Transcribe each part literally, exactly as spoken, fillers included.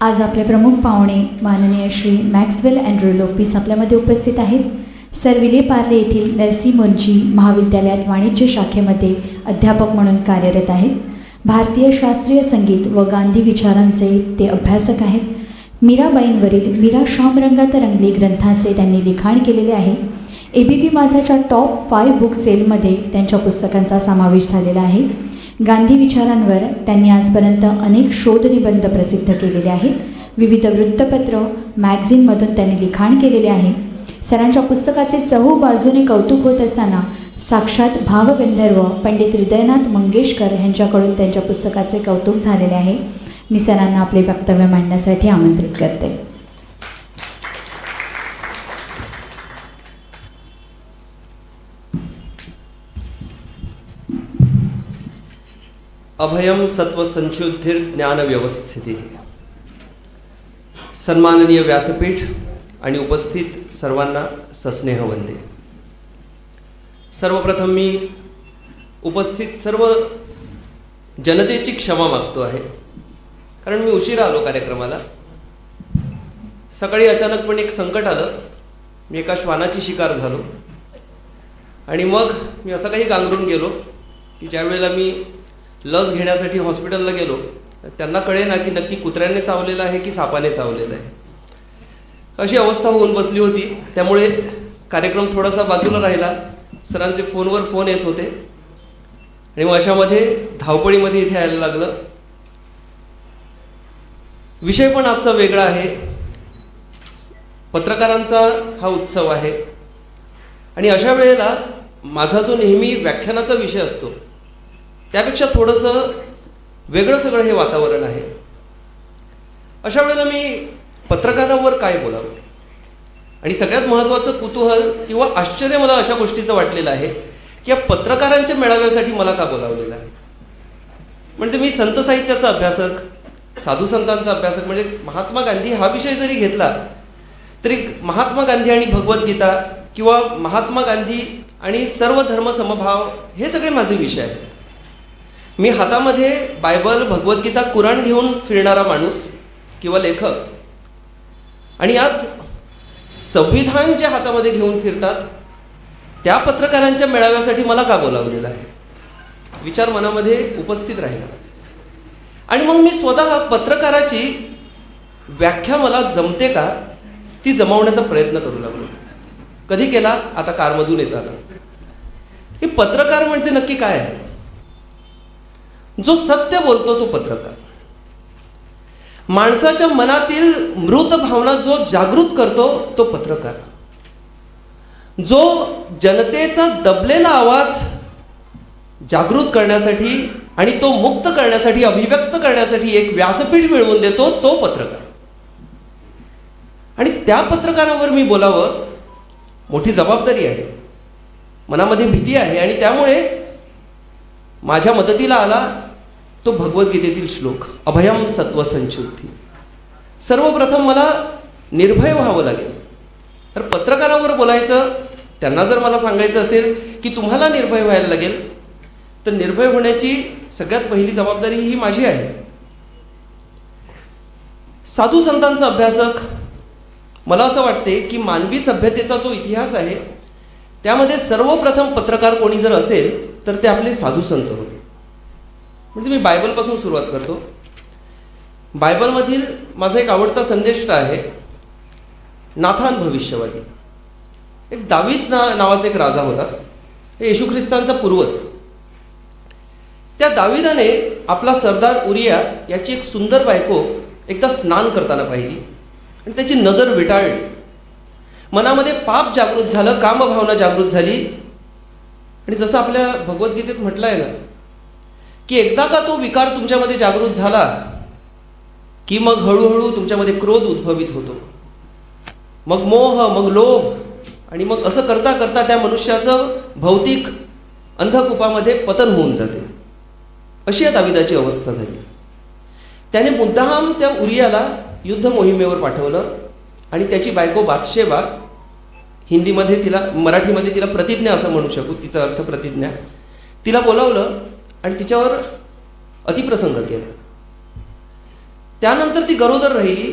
आज आपले प्रमुख पाहुणे माननीय श्री मॅक्सवेल अँड्रू लोपिस आपल्यामध्ये उपस्थित आहेत. सर विले पार्ले येथील नरसी मुंजी महाविद्यालयात वाणिज्य शाखेमध्ये अध्यापक म्हणून कार्यरत आहेत. भारतीय शास्त्रीय संगीत व गांधी विचारांचे ते अभ्यासक आहेत. मीराबाईंवरील मीरा श्यामरंगात रंगली ग्रंथांचे त्यांनी लिखाण केलेले आहे. ए बी पी माझाच्या टॉप फाईव्ह बुक सेलमध्ये त्यांच्या पुस्तकांचा समावेश झालेला आहे. गांधी विचारांवर त्यांनी आजपर्यंत अनेक शोधनिबंध प्रसिद्ध केलेले आहेत. विविध वृत्तपत्र मॅगझिनमधून त्यांनी लिखाण केलेले आहे. सरांच्या पुस्तकाचे चहू बाजूने कौतुक होत असताना साक्षात भावगंधर्व पंडित हृदयनाथ मंगेशकर यांच्याकडून त्यांच्या पुस्तकाचे कौतुक झालेले आहे. मी सरांना आपले वक्तव्य मांडण्यासाठी आमंत्रित करते. अभयम सत्व संशुद्धिर ज्ञान व्यवस्थिती. सन्माननीय व्यासपीठ आणि उपस्थित सर्वांना सस्नेह वंदे. सर्वप्रथम मी उपस्थित सर्व जनतेची क्षमा मागतो आहे, कारण मी उशिरा आलो कार्यक्रमाला. सकाळी अचानकपणे एक संकट आलं. मी एका श्वानाची शिकार झालो आणि मग मी असं काही गांगरून गेलो की ज्या वेळेला मी लस घेण्यासाठी हॉस्पिटलला गेलो त्यांना कळेना की नक्की कुत्र्याने चावलेलं आहे की सापाने चावलेलं आहे. अशी अवस्था होऊन बसली होती. त्यामुळे कार्यक्रम थोडासा बाजूला राहिला. सरांचे फोनवर फोन येत होते आणि मग अशामध्ये धावपळीमध्ये इथे यायला लागलं. विषय पण आजचा वेगळा आहे. पत्रकारांचा हा उत्सव आहे आणि अशा वेळेला माझा जो नेहमी व्याख्यानाचा विषय असतो त्यापेक्षा थोडंसं वेगळं सगळं हे वातावरण आहे. अशा वेळेला मी पत्रकारावर काय बोलावं आणि सगळ्यात महत्त्वाचं कुतूहल किंवा आश्चर्य मला अशा गोष्टीचं वाटलेलं आहे की या पत्रकारांच्या मेळाव्यासाठी मला का बोलावलेलं आहे. म्हणजे मी संत साहित्याचा अभ्यासक, साधू संतांचा अभ्यासक, म्हणजे महात्मा गांधी हा विषय जरी घेतला तरी महात्मा गांधी आणि भगवद्गीता किंवा महात्मा गांधी आणि सर्व धर्म समभाव हे सगळे माझे विषय आहेत. मी हातामध्ये बायबल, भगवद्गीता, कुराण घेऊन फिरणारा माणूस किंवा लेखक, आणि आज संविधान जे हातामध्ये घेऊन फिरतात त्या पत्रकारांच्या मेळाव्यासाठी मला का बोलावलेलं आहे. विचार मनामध्ये उपस्थित राहिला आणि मग मी स्वतः पत्रकाराची व्याख्या मला जमते का ती जमवण्याचा प्रयत्न करू लागलो. कधी केला? आता कारमधून येताना. हे पत्रकार म्हणजे नक्की काय आहे? जो सत्य बोलतो तो पत्रकार. माणसाच्या मनातील मृत भावना जो जागृत करतो तो पत्रकार. जो जनतेचा दबलेला आवाज जागृत करण्यासाठी आणि तो मुक्त करण्यासाठी, अभिव्यक्त करण्यासाठी एक व्यासपीठ मिळवून देतो तो पत्रकार. आणि त्या पत्रकारावर मी बोलावं मोठी जबाबदारी आहे. मनामध्ये भीती आहे आणि त्यामुळे माझ्या मदतीला आला तो भगवद्गीतेतील श्लोक, अभयम सत्व संशुद्धी. सर्वप्रथम मला निर्भय व्हावं लागेल. तर पत्रकारावर बोलायचं, त्यांना जर मला सांगायचं असेल की तुम्हाला निर्भय व्हायला लागेल तर निर्भय होण्याची सगळ्यात पहिली जबाबदारी ही माझी आहे. साधू संतांचा अभ्यासक. मला असं वाटते की मानवी सभ्यतेचा जो इतिहास आहे त्यामध्ये सर्वप्रथम पत्रकार कोणी जर असेल तर ते आपले साधू संत होते. म्हणजे मी बायबलपासून सुरुवात करतो. बायबलमधील माझा एक आवडता संदेष्ट आहे नाथान भविष्यवादी. एक दावीद ना नावाचा एक राजा होता. येशू ख्रिस्तांचा पूर्वज. त्या दाविदाने आपला सरदार उरिया याची एक सुंदर बायको एकदा स्नान करताना पाहिली आणि त्याची नजर विटाळली. मनामध्ये पाप जागृत झालं, कामभावना जागृत झाली. आणि जसं आपल्या भगवद्गीतेत म्हटलं आहे ना की एकदा का तो विकार तुमच्यामध्ये जागृत झाला की मग हळूहळू तुमच्यामध्ये क्रोध उद्भवित होतो, मग मोह, मग लोभ, आणि मग असं करता करता त्या मनुष्याचं भौतिक अंधकूपामध्ये पतन होऊन जाते. अशी या दाविदाची अवस्था झाली. त्याने मुद्दाम त्या उरियाला युद्ध मोहिमेवर पाठवलं आणि त्याची बायको बादशेबा, हिंदीमध्ये तिला, मराठीमध्ये तिला प्रतिज्ञा असं म्हणू शकू, तिचा अर्थ प्रतिज्ञा, तिला बोलावलं आणि तिच्यावर अतिप्रसंग केला. त्यानंतर ती गरोदर राहिली,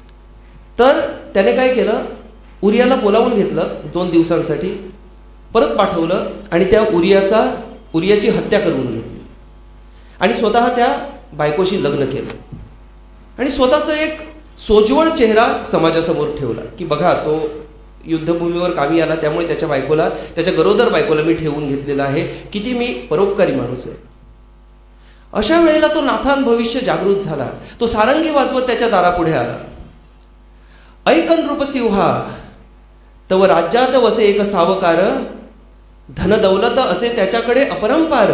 तर त्याने काय केलं, उरियाला बोलावून घेतलं दोन दिवसांसाठी, परत पाठवलं आणि त्या उरियाचा उरियाची हत्या करून घेतली आणि स्वतः त्या बायकोशी लग्न केलं आणि स्वतःचा एक सोज्वळ चेहरा समाजासमोर ठेवला की बघा, तो युद्धभूमीवर कामी आला, त्यामुळे त्याच्या बायकोला, त्याच्या गरोदर बायकोला मी ठेवून घेतलेलं आहे, किती मी परोपकारी माणूस आहे. अशा वेळेला तो नाथान भविष्य जागृत झाला. तो सारंगी वाजवत त्याच्या दारापुढे आला. ऐकन रूपसिंहा तव राज्यात वसे एक सावकार, धनदौलत असे त्याच्याकडे अपरंपार.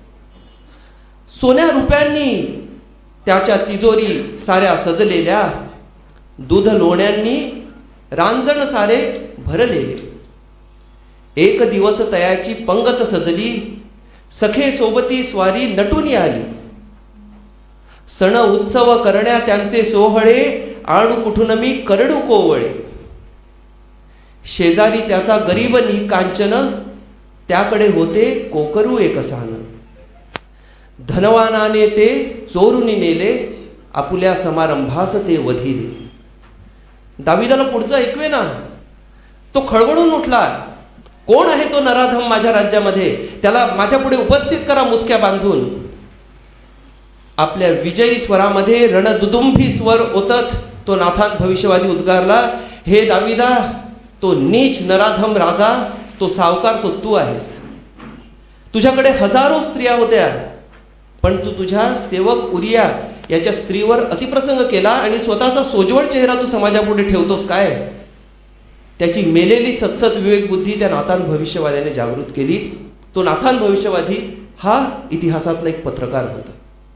सोन्या रुपयांनी त्याच्या तिजोरी साऱ्या सजलेल्या, दूध लोण्यांनी रांजण सारे भरलेले. एक दिवस तयाची पंगत सजली, सखे सोबती स्वारी नटून आली. सण उत्सव करण्या त्यांचे सोहळे, आणू कुठून मी करडू कोवळे. शेजारी त्याचा गरीब नि कांचन, त्याकडे होते कोकरू एक सान. धनवानाने ते चोरून नेले, आपुल्या समारंभास ते वधिले. दाविदाला पुढचं ऐकवे ना, तो खळबळून उठला. कोण आहे तो नराधम माझ्या राज्यामध्ये, त्याला माझ्या पुढे उपस्थित करा मुसक्या बांधून. आपल्या विजयी स्वरामध्ये रणदुदुंभी स्वर ओतत तो नाथान भविष्यवादी उद्गारला, हे दाविदा, तो नीच नराधम राजा, तो सावकार तो तू आहेस. तुझ्याकडे हजारो स्त्रिया होत्या, पण तू तुझ्या सेवक उरिया याच्या स्त्रीवर अतिप्रसंग केला आणि स्वतःचा सोज्वळ चेहरा तू समाजापुढे ठेवतोस काय. त्याची मेलेली सत्सत विवेक बुद्धी त्या नाथान भविष्यवाद्याने जागृत केली. तो नाथान भविष्यवादी हा इतिहासातला एक पत्रकार होता.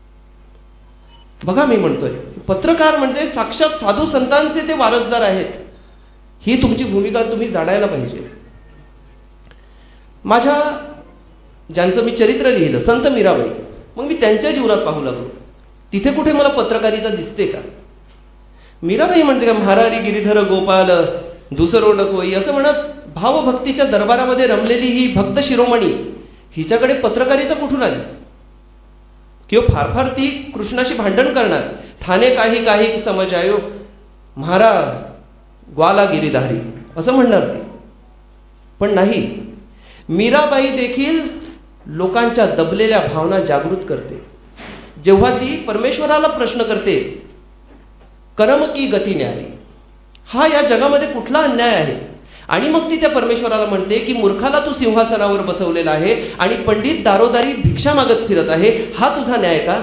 बघा, मी म्हणतोय पत्रकार म्हणजे साक्षात साधू संतांचे ते वारसदार आहेत. ही तुमची भूमिका तुम्ही जाणायला पाहिजे. माझ्या ज्यांचं मी चरित्र लिहिलं, संत मीराबाई, मग मी त्यांच्या जीवनात पाहू लागलो. तिथे कुठे मला पत्रकारिता दिसते का? मीराबाई म्हणजे का महारारी गिरीधर गोपाल दुसरो नकोई असं म्हणत भावभक्तीच्या दरबारामध्ये रमलेली ही भक्त शिरोमणी, हिच्याकडे पत्रकारिता कुठून आली? किंवा फार फार ती कृष्णाशी भांडण करणार, थाने काही काही समजायो महारा ग्वाला गिरीधारी असं म्हणणार ती. पण नाही, मीराबाई देखील लोकांच्या दबलेल्या भावना जागृत करते. जेव्हा ती परमेश्वराला प्रश्न करते, कर्म की गती न्यारी, हा या जगामध्ये कुठला अन्याय आहे, आणि मग ती त्या परमेश्वराला म्हणते की मूर्खाला तू सिंहासनावर बसवलेला आहे आणि पंडित दारोदारी भिक्षा मागत फिरत आहे, हा तुझा न्याय का?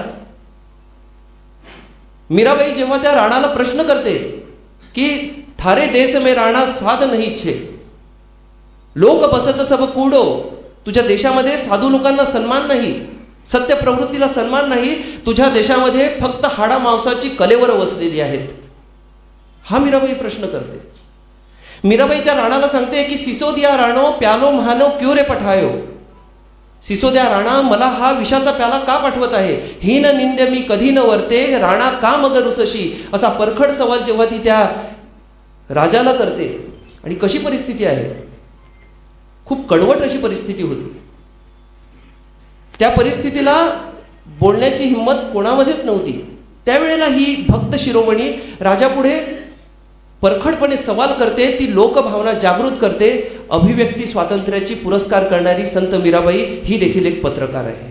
मीराबाई जेव्हा त्या राणाला प्रश्न करते की थारे देश में राणा साध नाही छे, लोक बसत सब कूडो, तुझ्या देशामध्ये साधू लोकांना सन्मान नाही, सत्य प्रवृत्तीला सन्मान नाही, तुझ्या देशामध्ये फक्त हाडा मांसाची कलेवर वसलेली आहेत, हा मीराबाई प्रश्न करते. मीराबाई त्या राणाला सांगते की सिसोदिया राणो प्यालो महानो क्यों रे पठायो, सिसोदिया राणा मला हा विषाचा प्याला का पाठवत आहे, हीन निंद्य मी कधी न वरते, राणा का मग रुसशी, असा परखड सवाल जेव्हा ती त्या राजाला करते. आणि कशी परिस्थिती आहे, खूप कडवट अशी परिस्थिती होती. त्या परिस्थितीला बोलण्याची हिंमत कोणामध्येच नव्हती. त्यावेळेला ही भक्त शिरोमणी राजापुढे परखडपणे सवाल करते, ती लोकभावना जागृत करते. अभिव्यक्ती स्वातंत्र्याची पुरस्कार करणारी संत मीराबाई ही देखील एक पत्रकार आहे.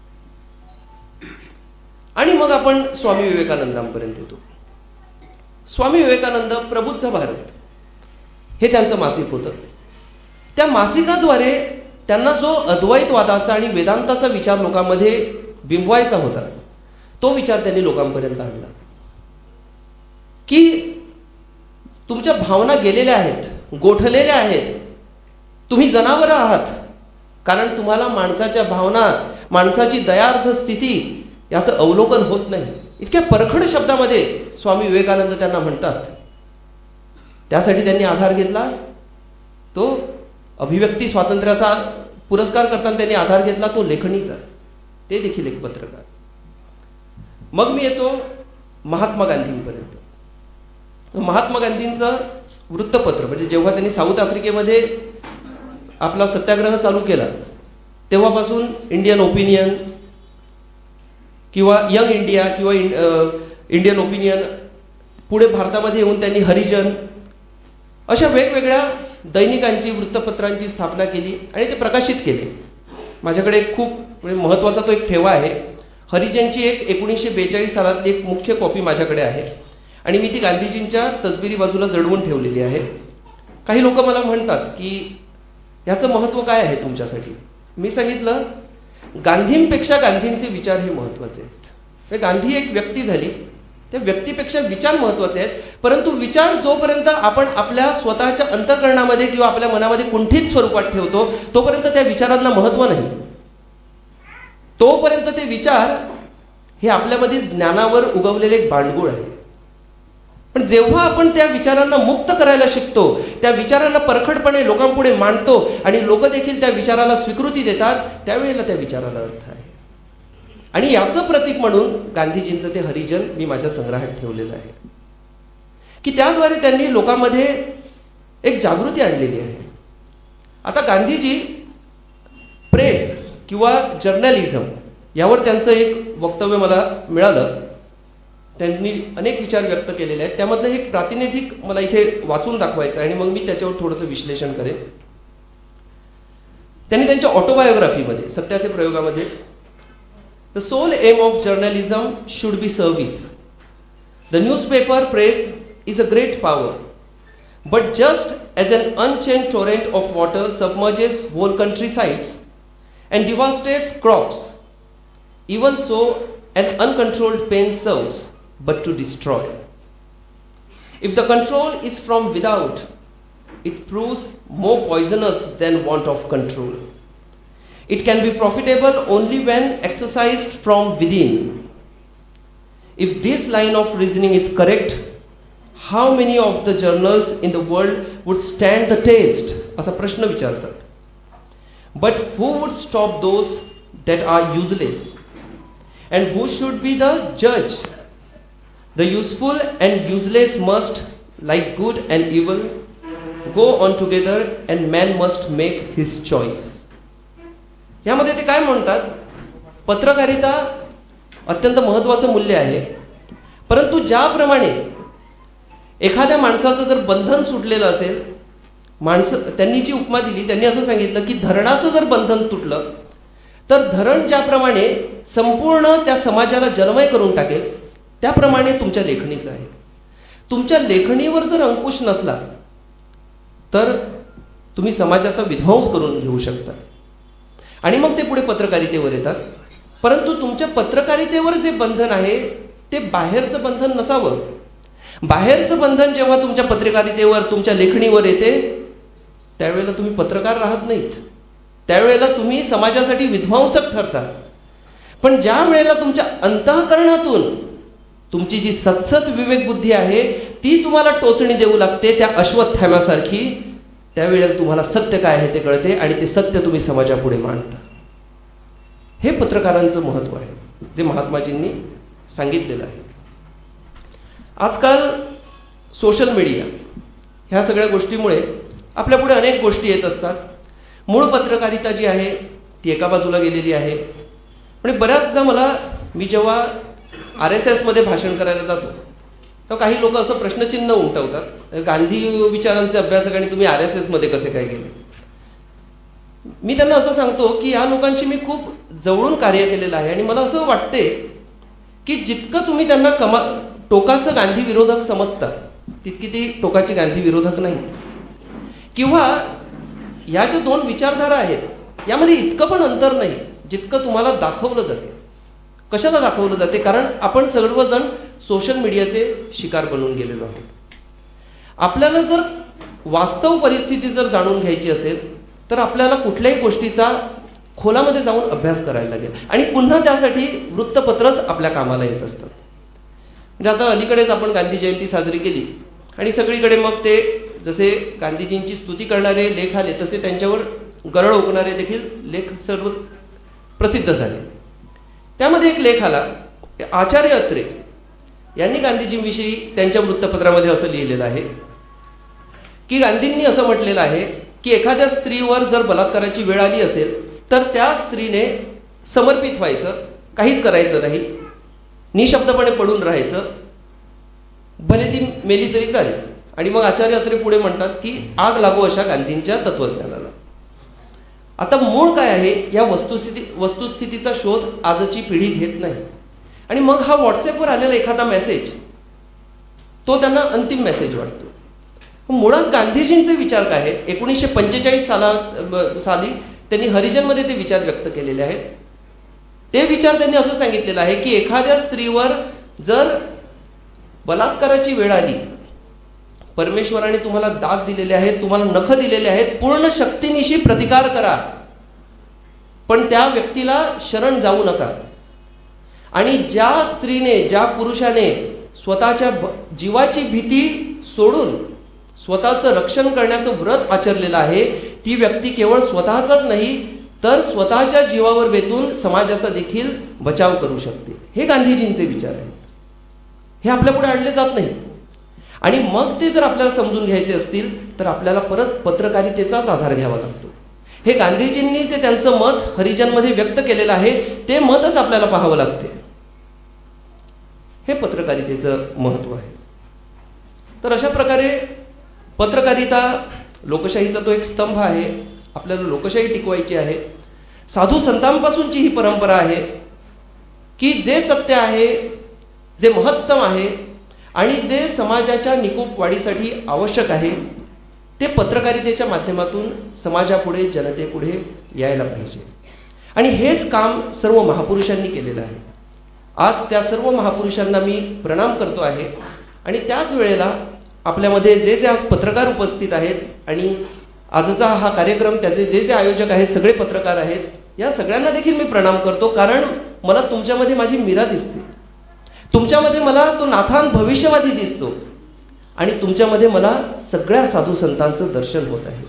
आणि मग आपण स्वामी विवेकानंदांपर्यंत येतो. स्वामी विवेकानंद प्रबुद्ध भारत हे त्यांचं मासिक होतं. त्या मासिकाद्वारे त्यांना जो अद्वैतवादाचा आणि वेदांताचा विचार लोकांमध्ये बिंबवायचा होता, तो विचार त्यांनी लोकांपर्यंत आणला की तुमच्या भावना गेलेल्या आहेत, गोठलेल्या आहेत, तुम्ही जनावरं आहात, कारण तुम्हाला माणसाच्या भावना, माणसाची दयार्थ स्थिती याचं अवलोकन होत नाही. इतक्या परखड शब्दामध्ये स्वामी विवेकानंद त्यांना म्हणतात. त्यासाठी त्यांनी आधार घेतला तो अभिव्यक्ती स्वातंत्र्याचा पुरस्कार करताना त्यांनी आधार घेतला तो लेखणीचा, ते देखील एक पत्रकार. मग मी येतो महात्मा गांधींपर्यंत. महात्मा गांधींचं वृत्तपत्र, म्हणजे जेव्हा त्यांनी साऊथ आफ्रिकेमध्ये आपला सत्याग्रह चालू केला तेव्हापासून इंडियन ओपिनियन किंवा यंग इंडिया किंवा इंडियन ओपिनियन, पुढे भारतामध्ये येऊन त्यांनी हरिजन, अशा वेगवेगळ्या दैनिकांची, वृत्तपत्रांची स्थापना केली आणि ते प्रकाशित केले. माझ्याकडे एक खूप म्हणजे महत्त्वाचा तो एक ठेवा आहे. हरिजनची एक एकोणीसशे बेचाळीस सालातली एक मुख्य कॉपी माझ्याकडे आहे आणि मी ती गांधीजींच्या तसबिरी बाजूला जडवून ठेवलेली आहे. काही लोक मला म्हणतात की ह्याचं महत्त्व काय आहे तुमच्यासाठी. मी सांगितलं, गांधींपेक्षा गांधींचे विचार हे महत्त्वाचे आहेत. गांधी एक व्यक्ती झाली, त्या व्यक्तीपेक्षा विचार महत्त्वाचे आहेत. परंतु विचार जोपर्यंत आपण आपल्या स्वतःच्या अंतःकरणामध्ये किंवा आपल्या मनामध्ये कुंठित स्वरूपात ठेवतो तोपर्यंत त्या विचारांना महत्त्व नाही. तोपर्यंत ते विचार हे आपल्यामध्ये ज्ञानावर उगवलेले एक बांडगुळ आहे. पण जेव्हा आपण त्या विचारांना मुक्त करायला शिकतो, त्या विचारांना परखडपणे लोकांपुढे मांडतो आणि लोक देखील त्या विचाराला स्वीकृती देतात, त्यावेळेला त्या विचाराला अर्थ आहे. आणि याचं प्रतीक म्हणून गांधीजींचं ते हरिजन मी माझ्या संग्रहात ठेवलेलं आहे, की त्याद्वारे त्यांनी लोकांमध्ये एक जागृती आणलेली आहे. आता गांधीजी प्रेस किंवा जर्नलिझम यावर त्यांचं एक वक्तव्य मला मिळालं. त्यांनी अनेक विचार व्यक्त केलेले आहेत. त्यामधलं एक प्रातिनिधिक मला इथे वाचून दाखवायचं आणि मग मी त्याच्यावर थोडंसं विश्लेषण करेन. त्यांनी त्यांच्या ऑटोबायोग्राफीमध्ये, सत्याचे प्रयोगामध्ये, The sole aim of journalism should be service. The newspaper press is a great power, but just as an unchained torrent of water submerges whole countrysides and devastates crops, even so an uncontrolled pain serves but to destroy. If the control is from without, it proves more poisonous than want of control. It can be profitable only when exercised from within. If this line of reasoning is correct, how many of the journals in the world would stand the test? असा प्रश्न विचारतात. But who would stop those that are useless? And who should be the judge? The useful and useless must, like good and evil, go on together, and man must make his choice. यामध्ये ते काय म्हणतात, पत्रकारिता अत्यंत महत्त्वाचं मूल्य आहे, परंतु ज्याप्रमाणे एखाद्या माणसाचं जर बंधन सुटलेलं असेल, माणसं, त्यांनी जी उपमा दिली, त्यांनी असं सांगितलं की धरणाचं जर बंधन तुटलं तर धरण ज्याप्रमाणे संपूर्ण त्या समाजाला जलमय करून टाकेल, त्याप्रमाणे तुमच्या लेखणीचं आहे. तुमच्या लेखणीवर जर अंकुश नसला तर तुम्ही समाजाचा विध्वंस करून घेऊ शकता. आणि मग ते पुढे पत्रकारितेवर येतात. परंतु तुमच्या पत्रकारितेवर जे बंधन आहे ते बाहेरचं बंधन नसावं. बाहेरचं बंधन जेव्हा तुमच्या पत्रकारितेवर, तुमच्या लेखणीवर येते, त्यावेळेला तुम्ही पत्रकार राहत नाहीत, त्यावेळेला तुम्ही समाजासाठी विध्वंसक ठरता. पण ज्या वेळेला तुमच्या अंतःकरणातून तुमची जी सत्सत विवेकबुद्धी आहे ती तुम्हाला टोचणी देऊ लागते, त्या अश्वत्थाम्यासारखी, त्यावेळेला तुम्हाला सत्य काय आहे ते कळते आणि ते सत्य तुम्ही समाजापुढे मांडता. हे पत्रकारांचं महत्त्व आहे, जे महात्माजींनी सांगितलेलं आहे. आजकाल सोशल मीडिया ह्या सगळ्या गोष्टीमुळे आपल्यापुढे अनेक गोष्टी येत असतात. मूळ पत्रकारिता जी आहे ती एका बाजूला गेलेली आहे. पण बऱ्याचदा मला, मी जेव्हा आर एस एसमध्ये भाषण करायला जातो तर काही लोक असं प्रश्नचिन्ह उमटवतात, गांधी विचारांचे अभ्यासक आणि तुम्ही आर एस एसमध्ये कसे काय गेले. मी त्यांना असं सांगतो की या लोकांशी मी खूप जवळून कार्य केलेलं आहे आणि मला असं वाटते की जितकं तुम्ही त्यांना कमा टोकाचं गांधी विरोधक समजता तितकी ती टोकाची गांधी विरोधक नाहीत. किंवा या ज्या दोन विचारधारा आहेत यामध्ये इतकं पण अंतर नाही जितकं तुम्हाला दाखवलं जाते. कशाला दाखवलं जाते? कारण आपण सर्वजण सोशल मीडियाचे शिकार बनून गेलेलो आहोत. आपल्याला जर वास्तव परिस्थिती जर जाणून घ्यायची असेल तर आपल्याला कुठल्याही गोष्टीचा खोलामध्ये जाऊन अभ्यास करायला लागेल आणि पुन्हा त्यासाठी वृत्तपत्रच आपल्या कामाला येत असतात. म्हणजे आता अलीकडेच आपण गांधी जयंती साजरी केली आणि सगळीकडे मग ते जसे गांधीजींची स्तुती करणारे लेख आले तसे त्यांच्यावर गरळ ओकणारे देखील लेख सर्व प्रसिद्ध झाले. त्यामध्ये एक लेख आला, आचार्य अत्रे यांनी गांधीजींविषयी त्यांच्या वृत्तपत्रामध्ये असं लिहिलेलं आहे की गांधींनी असं म्हटलेलं आहे की एखाद्या स्त्रीवर जर बलात्काराची वेळ आली असेल तर त्या स्त्रीने समर्पित व्हायचं, काहीच करायचं नाही, निशब्दपणे पडून राहायचं भले ती मेली तरी चालेल. आणि मग आचार्य अत्रे पुढे म्हणतात की आग लागो अशा गांधींच्या तत्वज्ञानाला. आता मूळ काय आहे, या वस्तुस्थिती वस्तुस्थितीचा शोध आजची पिढी घेत नाही. आणि मग हा व्हॉट्सअपवर आलेला एखादा मेसेज तो त्यांना अंतिम मेसेज वाटतो. मुळात गांधीजींचे विचार काय आहेत, एकोणीसशे पंचेचाळीस सालात साली त्यांनी हरिजनमध्ये ते विचार व्यक्त केलेले आहेत. ते विचार त्यांनी असं सांगितलेलं आहे की एखाद्या स्त्रीवर जर बलात्काराची वेळ आली, परमेश्वराने तुम्हाला दात दिलेले आहेत, तुम्हाला नख दिलेले आहेत, पूर्ण शक्तीनिशी प्रतिकार करा, पण त्या व्यक्तीला शरण जाऊ नका. आणि ज्या स्त्रीने, ज्या पुरुषाने स्वतःच्या जीवाची भीती सोडून स्वतःचं रक्षण करण्याचं व्रत आचरलेलं आहे, ती व्यक्ती केवळ स्वतःचाच नाही तर स्वतःच्या जीवावर बेतून समाजाचा देखील बचाव करू शकते. हे गांधीजींचे विचार आहेत. हे आपल्यापुढे आणले जात नाहीत. आणि मग ते जर आपल्याला समजून घ्यायचे असतील तर आपल्याला परत पत्रकारितेचाच आधार घ्यावा लागतो. हे गांधीजींनी जे त्यांचं मत हरिजनमध्ये व्यक्त केलेलं आहे ते मतच आपल्याला पाहावं लागते. हे पत्रकारितेचं महत्त्व आहे. तर अशा प्रकारे पत्रकारिता लोकशाहीचा तो एक स्तंभ आहे. आपल्याला लोकशाही टिकवायची आहे. साधू संतांपासूनची ही परंपरा आहे की जे सत्य आहे, जे महत्तम आहे आणि जे समाजाच्या निकोप वाढीसाठी आवश्यक आहे ते पत्रकारितेच्या माध्यमातून समाजापुढे, जनतेपुढे यायला पाहिजे. आणि हेच काम सर्व महापुरुषांनी केलेलं आहे. आज त्या सर्व महापुरुषांना मी प्रणाम करतो आहे. आणि त्याच वेळेला आपल्यामध्ये जे जे आज पत्रकार उपस्थित आहेत आणि आजचा हा कार्यक्रम त्याचे जे जे आयोजक आहेत सगळे पत्रकार आहेत, या सगळ्यांना देखील मी प्रणाम करतो. कारण मला तुमच्यामध्ये माझी मीरा दिसते, तुमच्यामध्ये मला तो नाथान भविष्यवादी दिसतो आणि तुमच्यामध्ये मला सगळ्या साधू संतांचं दर्शन होत आहे.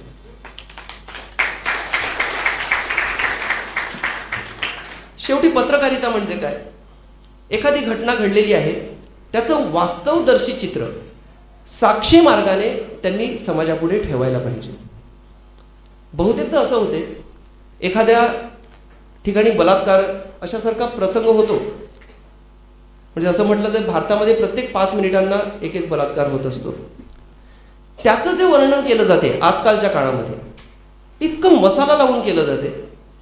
शेवटी पत्रकारिता म्हणजे काय, एखादी घटना घडलेली आहे त्याचं वास्तवदर्शी चित्र साक्षी मार्गाने त्यांनी समाजापुढे ठेवायला पाहिजे. बहुतेकदा असं होते, एखाद्या ठिकाणी बलात्कार अशासारखा प्रसंग होतो, म्हणजे असं म्हटलं जाईल भारतामध्ये प्रत्येक पाच मिनिटांना एक एक बलात्कार होत असतो. त्याचं जे वर्णन केलं जाते आजकालच्या काळामध्ये इतकं मसाला लावून केलं जाते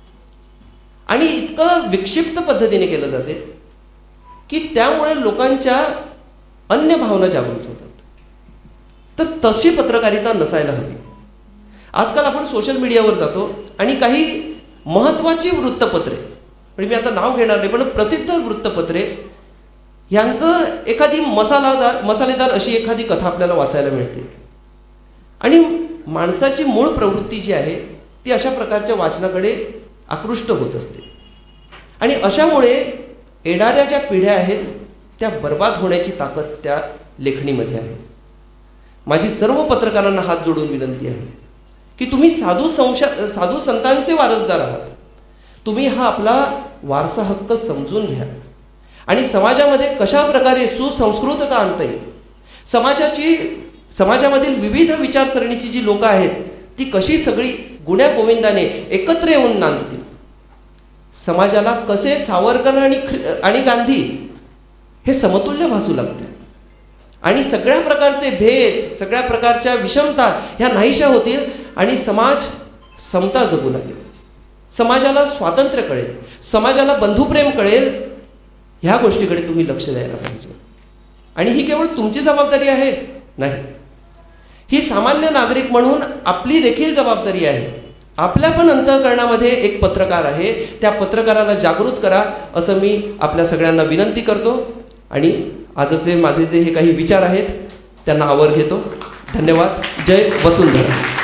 आणि इतकं विक्षिप्त पद्धतीने केलं जाते की त्यामुळे लोकांच्या अन्य भावना जागृत होतात. तर तशी पत्रकारिता नसायला हवी. आजकाल आपण सोशल मीडियावर जातो आणि काही महत्त्वाची वृत्तपत्रे, म्हणजे मी आता नाव घेणार नाही पण प्रसिद्ध वृत्तपत्रे यांचं एखादी मसालादार मसालेदार अशी एखादी कथा आपल्याला वाचायला मिळते. आणि माणसाची मूळ प्रवृत्ती जी आहे ती अशा प्रकारच्या वाचनाकडे आकृष्ट होत असते. आणि अशामुळे येणाऱ्या ज्या पिढ्या आहेत त्या बर्बाद होण्याची ताकद त्या लेखणीमध्ये आहे. माझी सर्व पत्रकारांना हात जोडून विनंती आहे की तुम्ही साधू संशा साधू संतांचे वारसदार आहात. तुम्ही हा आपला वारसा हक्क समजून घ्या आणि समाजामध्ये कशा प्रकारे सुसंस्कृतता आणता येईल, समाजाची समाजामधील विविध विचारसरणीची जी लोक आहेत ती कशी सगळी गुण्या गोविंदाने एकत्र येऊन नांदतील, समाजाला कसे सावरकर आणि आणि गांधी हे समतुल्य भासू लागतील आणि सगळ्या प्रकारचे भेद, सगळ्या प्रकारच्या विषमता ह्या नाहीशा होतील आणि समाज समता जगू लागेल. समाजाला स्वातंत्र्य कळेल, समाजाला बंधुप्रेम कळेल. ह्या गोष्टीकडे तुम्ही लक्ष द्यायला पाहिजे. आणि ही केवळ तुमची जबाबदारी आहे नाही, ही सामान्य नागरिक म्हणून आपली देखील जबाबदारी आहे. आपल्या पण अंतःकरणामध्ये एक पत्रकार आहे, त्या पत्रकाराला जागृत करा असं मी आपल्या सगळ्यांना विनंती करतो. आणि आजचे माझे जे हे काही विचार आहेत त्यांना आवर घेतो. धन्यवाद. जय वसुंधरा.